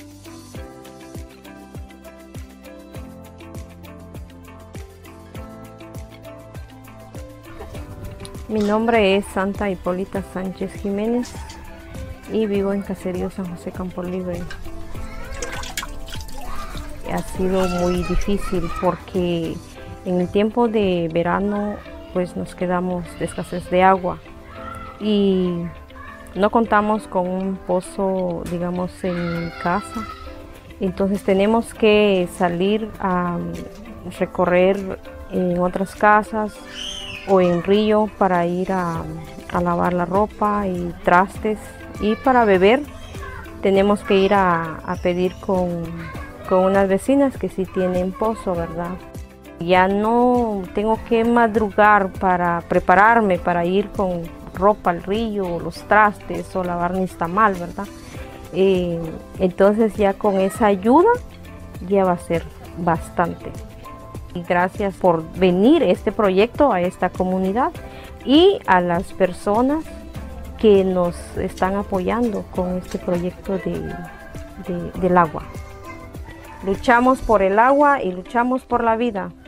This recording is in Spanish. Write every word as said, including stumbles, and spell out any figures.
Mi nombre es Santa Hipólita Sánchez Jiménez y vivo en Caserío San José Campo Libre. Ha sido muy difícil porque en el tiempo de verano pues nos quedamos de escasez de agua y no contamos con un pozo, digamos, en casa. Entonces tenemos que salir a recorrer en otras casas o en río para ir a, a lavar la ropa y trastes, y para beber tenemos que ir a, a pedir con, con unas vecinas que sí tienen pozo, ¿verdad? Ya no tengo que madrugar para prepararme para ir con ropa al río, o los trastes o lavar ni tamal, ¿verdad? Eh, entonces ya con esa ayuda ya va a ser bastante. Y gracias por venir este proyecto a esta comunidad y a las personas que nos están apoyando con este proyecto de, de, del agua. Luchamos por el agua y luchamos por la vida.